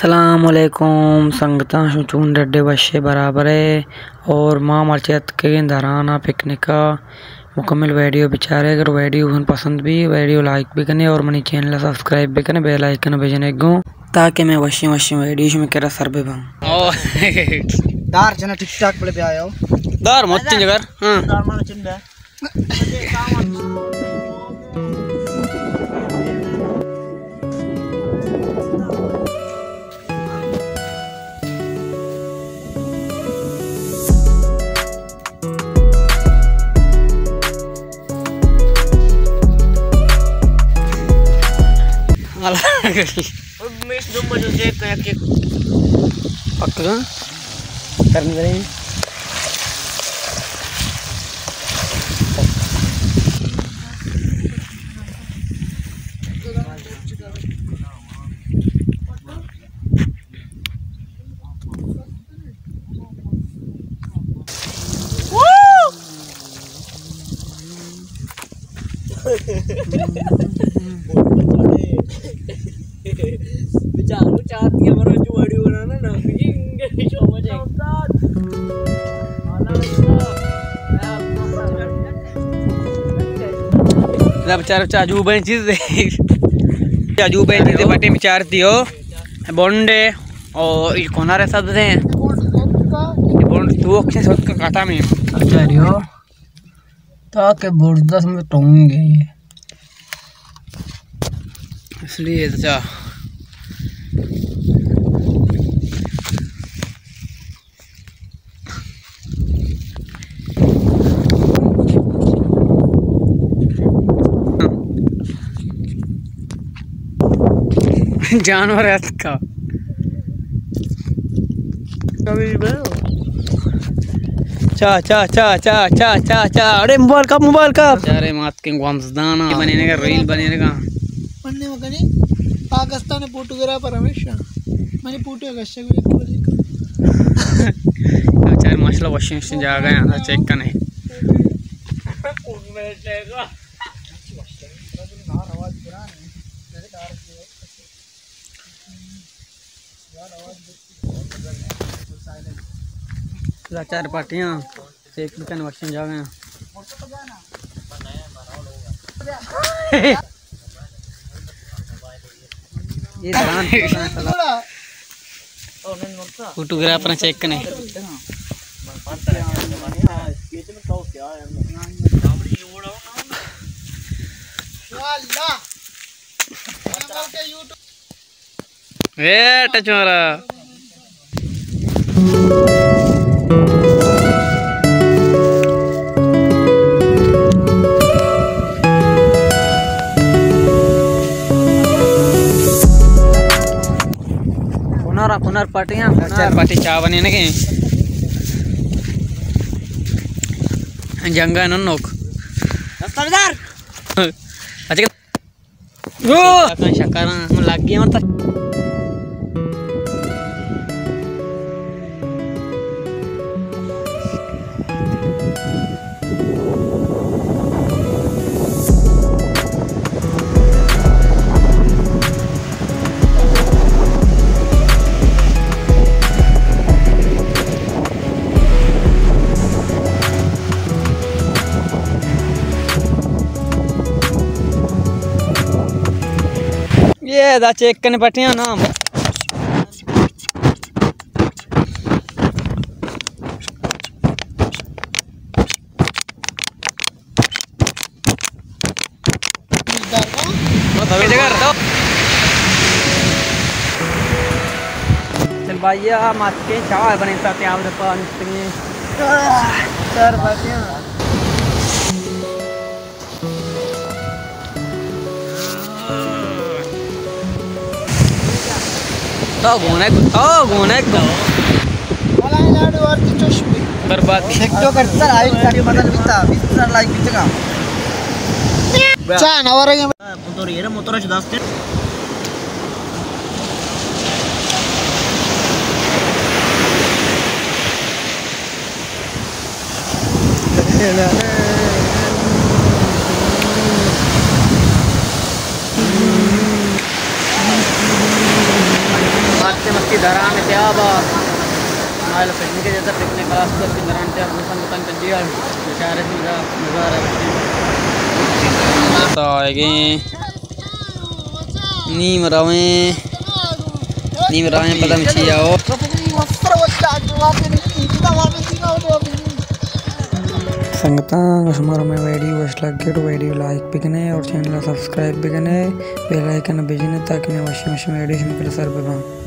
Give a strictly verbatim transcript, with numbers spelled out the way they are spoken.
अस्सलामुअलैकुम संगता चून डड्डे बशे बराबर है और माँ मर्चत के दराना पिकनिक का मुकम्मल वीडियो बेचारे। अगर वीडियो पसंद भी वीडियो लाइक भी करने और मनी चैनल सब्सक्राइब भी करने बेल आइकन भेजने गो ताकि मैं वशी वशी वीडियो में करा सर बे दार जना ठीक ठाक पड़े आयो दार मत जगर हां दार मानो चिंदा मिस दो बजे से कया के पक्का करने वाले बेचारो चाहती है हमारा जो वीडियो बनाना ना इंगे शो मजे ना बेचारा चाजू बन चीज चाजू बन चीज बाटे विचारती हो बोंडे और ये कोना रे सब दे ये बोंड तू अक्से सोच का काटा में अच्छा रियो ताकि बोर्ड दस में टोंगे इसलिए अच्छा जानवर है का कभी चा चा चा चा चा चा चा अरे मोबाइल का मोबाइल का अरे मात के गुमसदाना बनेने का रील बनेने का पन्ने मगनी पाकिस्तान फोटोग्राफर हमेशा मैंने फोटो का शक चार माशाल्लाह वॉशिंग मशीन जा गए अंदर चेक करने चार पार्टियां चेक करने वॉशिंग जा गए ये दरान फोटोग्राफर चेक करने ए टच मारा कुनर पार्टियां चार पार्टी चा बने ना के जंगा नोक सरदार अच्छा ओ का शकारा हम लग गया मतलब ये दा चेक करने पटिया ना चल भैया मत के चाय बने ताते आप पानी सर पटिया तो गोने तो गोने को वाला लाडू और चोशबी बर्बाद सेक्टो करता लाइक साठी बदल बिता बिता लाइक बितगा चा नवरगे मोटर येरे मोटरच दास्ते की दरान त्याबा माल फिटने के जैसा फिटने क्लास पर की दरान त्याब दुकान दुकान कर दिया बेचारे मजा मजा आ रहा है तो आएगी नीम रावे नीम रावे पता नहीं आओ संगता हमारा में वीडियो अच्छा लगे तो वीडियो लाइक भी करें और चैनल सब्सक्राइब भी करें बेल आइकन भेजने ताकि मैं वशी वशी वीडियो निकल सर पे